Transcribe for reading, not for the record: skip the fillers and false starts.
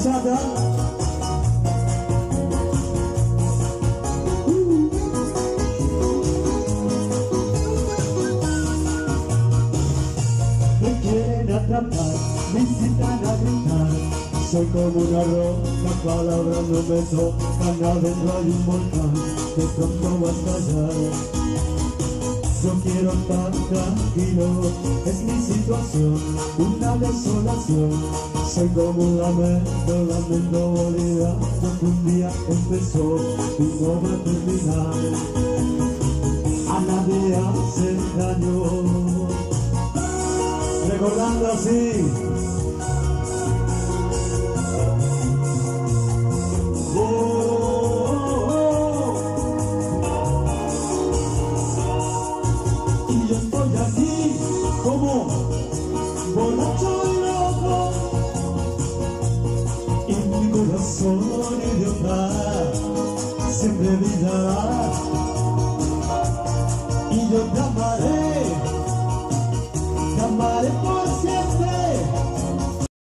bachata. Me quieren atrapar, me incitan a gritar. Soy como una roca, palabras no me tocan. Adentro hay un volcán, de pronto va a estallar. Yo quiero estar tranquilo, es mi situación, una desolación. Soy como un lamento boliviano que un día empezó y no va a terminar. A nadie hace daño. Recordando así. Y yo estoy aquí como borracho y loco, y mi corazón idiota siempre brillará.